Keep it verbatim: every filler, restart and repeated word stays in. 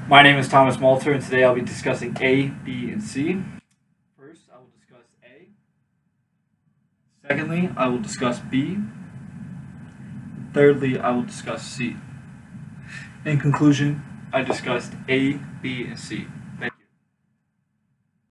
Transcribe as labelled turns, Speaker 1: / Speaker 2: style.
Speaker 1: My name is Thomas Malter, and today I'll be discussing A, B, and C. First, I will discuss A. Secondly, I will discuss B. Thirdly, I will discuss C. In conclusion, I discussed A, B, and C.